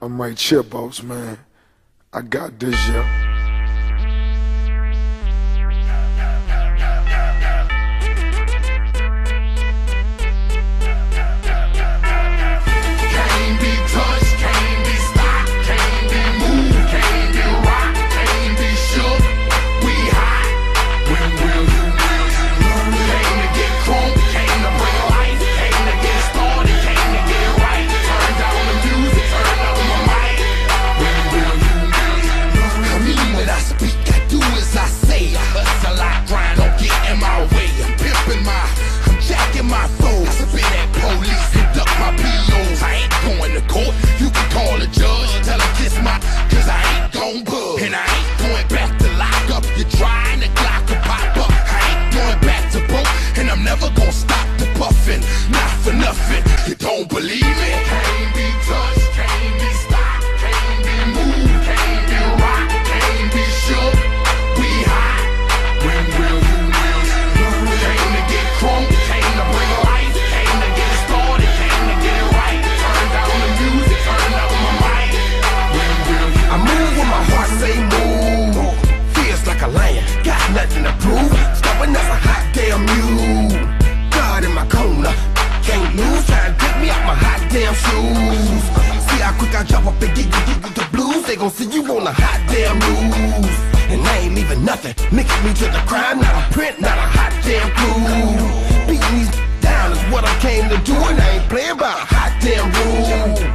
I'm right here, boss man. I got this, yeah. You don't believe me? Can't be touched, can't be stopped, can't be moved, can't be rocked, can't be shook. We hot. When will you learn? Came to get crunk, came to bring life, came to get it started, came to get it right. Turn down the music, turn up my mic. When will you I move when my heart say move. Feels like a lion, got nothing to prove. Stubborn as a hot damn mule. God in my corner. Can't lose, trying to pick me out my hot damn shoes. See how quick I drop up and get the blues. They gon' see you on the hot damn news. And I ain't leaving nothing, linking me to the crime. Not a print, not a hot damn clue. Beating these down is what I came to do, and I ain't playing by a hot damn rule.